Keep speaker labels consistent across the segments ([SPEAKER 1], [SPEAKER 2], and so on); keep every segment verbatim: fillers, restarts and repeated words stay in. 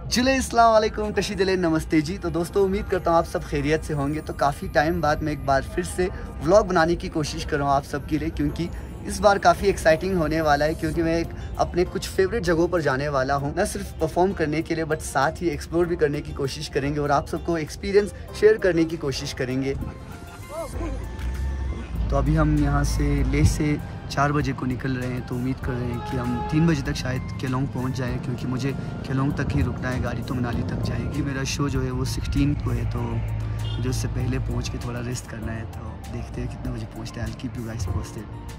[SPEAKER 1] चले अस्सलाम वालेकुम तशीदिले नमस्ते जी। तो दोस्तों उम्मीद करता हूँ आप सब खैरियत से होंगे। तो काफ़ी टाइम बाद मैं एक बार फिर से व्लॉग बनाने की कोशिश कर रहा हूँ आप सब के लिए, क्योंकि इस बार काफ़ी एक्साइटिंग होने वाला है। क्योंकि मैं एक अपने कुछ फेवरेट जगहों पर जाने वाला हूँ, न सिर्फ परफॉर्म करने के लिए बट साथ ही एक्सप्लोर भी करने की कोशिश करेंगे और आप सबको एक्सपीरियंस शेयर करने की कोशिश करेंगे। तो अभी हम यहाँ से ले से चार बजे को निकल रहे हैं। तो उम्मीद कर रहे हैं कि हम तीन बजे तक शायद केलोंग पहुँच जाएँ, क्योंकि मुझे केलोंग तक ही रुकना है, गाड़ी तो मनाली तक जाएगी। मेरा शो जो है वो सिक्सटीन को है, तो मुझे उससे पहले पहुँच के थोड़ा रेस्ट करना है। तो देखते हैं कितने बजे पहुँचते हैं। I will keep you guys posted.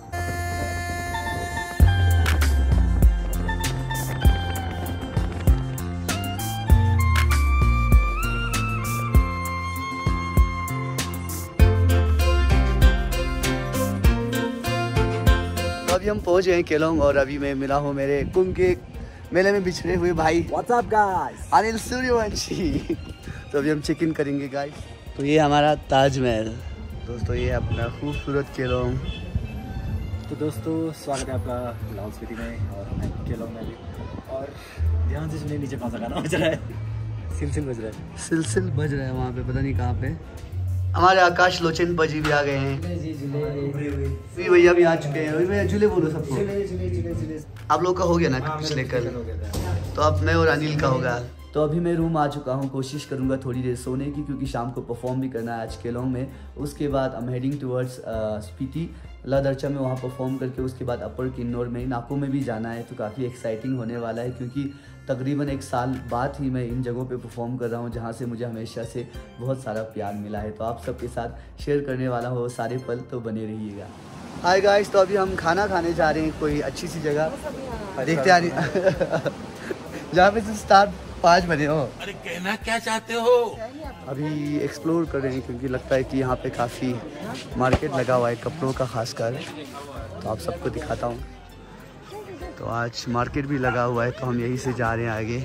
[SPEAKER 1] अभी हम पहुंच गए केलोंग और अभी मैं मिला हूँ मेरे कुंभ के मेले में बिछड़े हुए भाई
[SPEAKER 2] What's up guys?
[SPEAKER 1] Anil Suryavanshi. तो अभी हम चेक इन करेंगे गाइस। तो ये हमारा ताजमहल दोस्तों, ये अपना खूबसूरत केलोंग।
[SPEAKER 2] तो दोस्तों स्वागत है आपका लाहौल स्पीति में और मैं केलोंग में भी। और ध्यान से सुनिए, नीचे कौन सा गाना बज रहा है? सिलसिल बज रहा है।
[SPEAKER 1] सिलसिल बज रहा है वहाँ पे, पता नहीं कहाँ पे। हमारे आकाश लोचन पजी भी आ गए हैं, भैया भी आ चुके हैं। भैया झूले बोलो सबको। आप लोग का हो गया ना पिछले कल, तो अब मैं और अनिल का होगा। तो अभी मैं रूम आ चुका हूँ, कोशिश करूँगा थोड़ी देर सोने की, क्योंकि शाम को परफॉर्म भी करना है आज केलोंग में। उसके बाद I am heading towards Spiti Ladarcha में, वहाँ परफॉर्म करके उसके बाद अपर किन्नौर में नाको में भी जाना है। तो काफ़ी एक्साइटिंग होने वाला है, क्योंकि तकरीबन एक साल बाद ही मैं इन जगहों पे परफॉर्म कर रहा हूँ, जहाँ से मुझे हमेशा से बहुत सारा प्यार मिला है। तो आप सबके साथ शेयर करने वाला हो सारे पल, तो बने रहिएगा। हाय गाइस, तो अभी हम खाना खाने जा रहे हैं कोई अच्छी सी जगह, देखते हैं जहाँ पे स्टार पाँच बने हो।
[SPEAKER 3] अरे कहना क्या चाहते हो?
[SPEAKER 1] अभी एक्सप्लोर कर रहे हैं, क्योंकि लगता है कि यहाँ पे काफ़ी मार्केट लगा हुआ है कपड़ों का खासकर। तो आप सबको दिखाता हूँ। तो आज मार्केट भी लगा हुआ है, तो हम यहीं से जा रहे हैं आगे।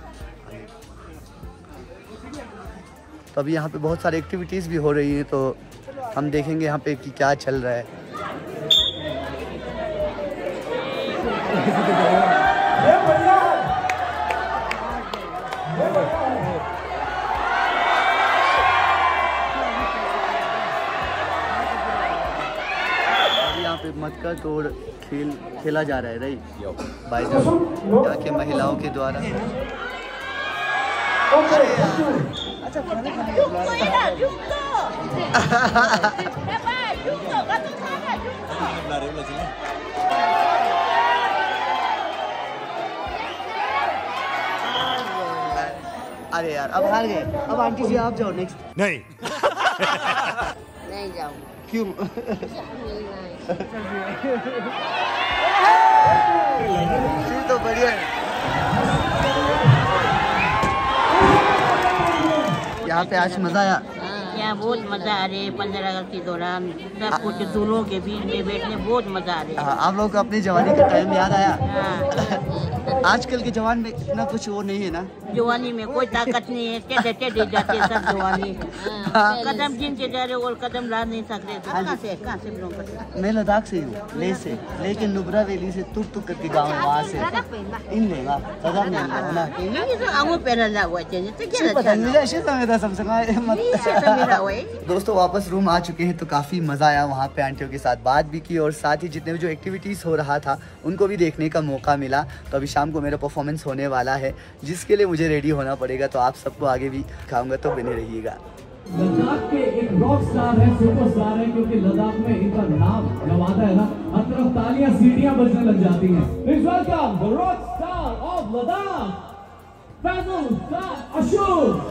[SPEAKER 1] तो अभी यहाँ पे बहुत सारी एक्टिविटीज़ भी हो रही हैं, तो हम देखेंगे यहाँ पे कि क्या चल रहा है। यहाँ पे मटका तोड़ खेल खेला जा रहा है राइट बाय यहाँ के महिलाओं के द्वारा। अरे यार अब हार गए। अब आंटी जी आप जाओ नेक्स्ट।
[SPEAKER 3] नहीं
[SPEAKER 4] नहीं जाऊँ।
[SPEAKER 1] क्यों? तो बढ़िया है। यहाँ पे आज मजा आया।
[SPEAKER 4] यहाँ बहुत मजा आ रही है। पंद्रह अगस्त के दौरान सब कुछ दूल्हों के बीच में बैठने बहुत मजा आ रहा है।
[SPEAKER 1] आप लोग को अपनी जवानी का टाइम याद आया?
[SPEAKER 4] हाँ।
[SPEAKER 1] आजकल के जवान में इतना कुछ वो नहीं है ना,
[SPEAKER 4] जवानी में कोई ताकत नहीं है, टेढ़े टेढ़े जाते सब जवानी। कदम जिन के जा रहे और कदम ला नहीं सकते। कहाँ से कहाँ से बिलोंग करते?
[SPEAKER 1] मैं लद्दाख से हूँ, ले से, लेकिन नुब्रा वैली से तुक तुक करके गाँव है वहाँ से। इन लेगा कदम नहीं लेगा ना।
[SPEAKER 4] ये तो आंगों पे रला हुआ चाहिए तो क्या
[SPEAKER 1] पता नहीं मुझे ऐसे समय था सबसे दोस्तों वापस रूम आ चुके हैं। तो काफ़ी मज़ा आया वहाँ पे, आंटियों के साथ बात भी की और साथ ही जितने भी जो एक्टिविटीज़ हो रहा था उनको भी देखने का मौका मिला। तो अभी शाम को मेरा परफॉर्मेंस होने वाला है, जिसके लिए मुझे रेडी होना पड़ेगा। तो आप सबको आगे भी दिखाऊंगा, तो बने रहिएगा।
[SPEAKER 5] लद्दाख के एक रॉक स्टार है, सुपर स्टार है, क्योंकि लद्दाख में इनका नाम गवाता है ना, हर तरफ तालियां सीढ़ियां बजने लग जाती हैं। Please welcome the rock star of Ladakh, Faizal Khan Ashok.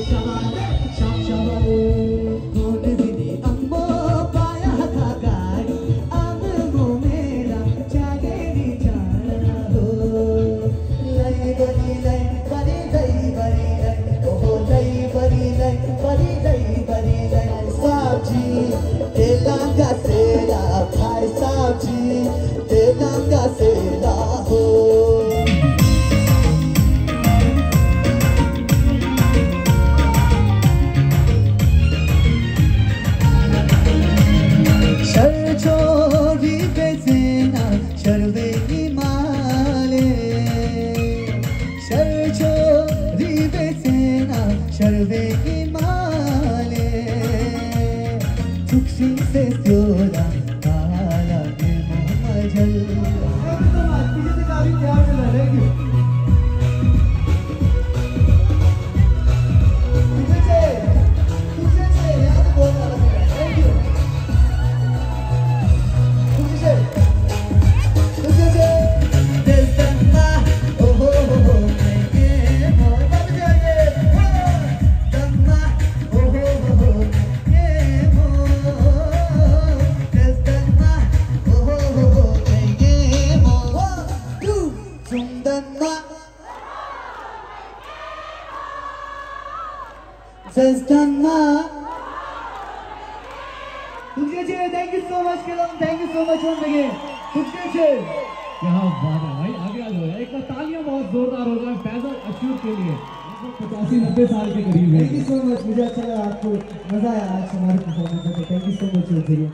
[SPEAKER 5] Thank you so much, Kelong. Thank you so much once again. क्या बात है भाई, आगे आ जाओ। एक बार तालियां बहुत जोरदार हो जाए फैजल अशूर के लिए, पचासी नब्बे साल के करीब है। थैंक यू सो मच, मुझे अच्छा लगा, आपको मजा आया आज हमारे परफॉर्मेंस में। Thank you so much once again।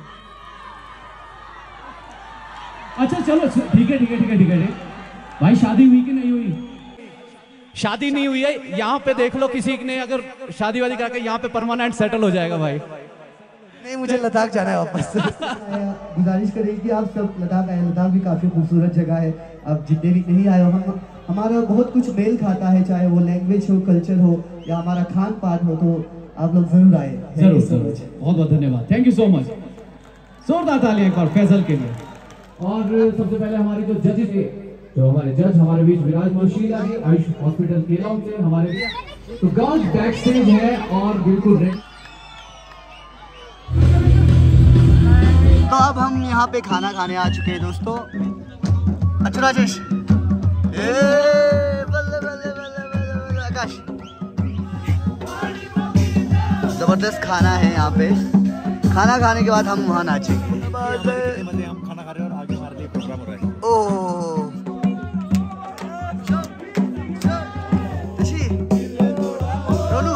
[SPEAKER 5] अच्छा चलो ठीक है ठीक है ठीक है ठीक है भाई, शादी हुई कि नहीं हुई?
[SPEAKER 3] शादी नहीं हुई है, यहाँ पे देख लो किसी ने अगर शादी वादी करके यहाँ पे परमानेंट सेटल हो जाएगा भाई।
[SPEAKER 1] नहीं, मुझे लद्दाख जाना है वापस।
[SPEAKER 5] गुजारिश करेंगे कि आप सब लद्दाख आए। लद्दाख भी काफ़ी खूबसूरत जगह है। आप जितने भी नहीं आए हो, हम हमारा बहुत कुछ मेल खाता है, चाहे वो लैंग्वेज हो, कल्चर हो या हमारा खान पान हो, तो आप लोग जरूर आए। जरूर जरूर, बहुत बहुत धन्यवाद। Thank you so much. जोरदार तालियां एक बार फैजल के लिए। और सबसे पहले हमारे जो जजेस थे, तो हमारे जज हमारे बीच विराजमान शीला है आयुष हॉस्पिटल केलॉन्ग से हमारे, तो गर्ल्स बैक स्टेज है और बिल्कुल रेडी।
[SPEAKER 1] तो अब हम यहाँ पे खाना खाने आ चुके हैं दोस्तों। अच्छा राजेश, ए बल्ले बल्ले बल्ले बल्ले बल्ले आकाश, जबरदस्त खाना है यहाँ पे। खाना खाने के बाद हम वहाँ नाचेंगे।
[SPEAKER 2] हम खाना खा रहे हैं और आगे हमारे लिए प्रोग्राम हो रहा है।
[SPEAKER 1] Oh Ronu,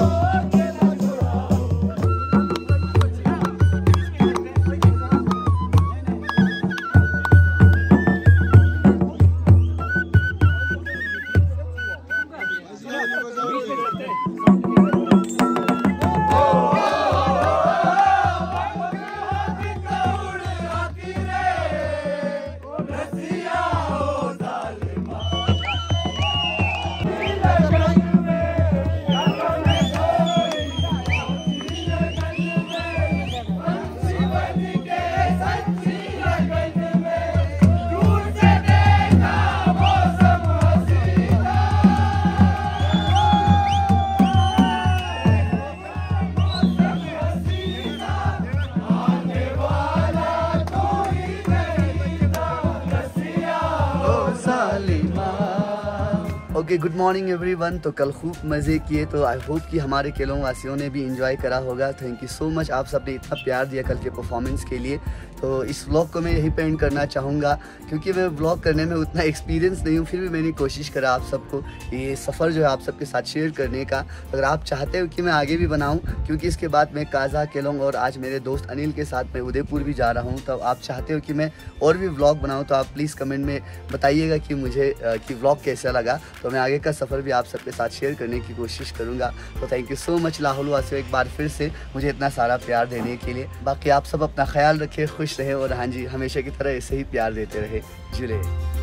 [SPEAKER 1] okay, good morning everyone. तो कल खूब मज़े किए, तो आई होप कि हमारे केलोंग वासियों ने भी इंजॉय करा होगा। थैंक यू सो मच, आप सब ने इतना प्यार दिया कल के परफॉर्मेंस के लिए। तो इस व्लॉग को मैं यही पे एंड करना चाहूँगा, क्योंकि मैं व्लॉग करने में उतना एक्सपीरियंस नहीं हूँ, फिर भी मैंने कोशिश करा आप सबको ये सफ़र जो है आप सबके साथ शेयर करने का। अगर आप चाहते हो कि मैं आगे भी बनाऊँ, क्योंकि इसके बाद मैं काजा, केलोंग और आज मेरे दोस्त अनिल के साथ मैं उदयपुर भी जा रहा हूँ, तो आप चाहते हो कि मैं और भी व्लॉग बनाऊँ, तो आप प्लीज़ कमेंट में बताइएगा कि मुझे कि व्लॉग कैसा लगा। तो मैं आगे का सफ़र भी आप सबके साथ शेयर करने की कोशिश करूँगा। तो thank you so much Lahaul वासियों एक बार फिर से मुझे इतना सारा प्यार देने के लिए। बाकी आप सब अपना ख्याल रखें, खुश रहें और हाँ जी, हमेशा की तरह ऐसे ही प्यार देते रहे। जुड़े।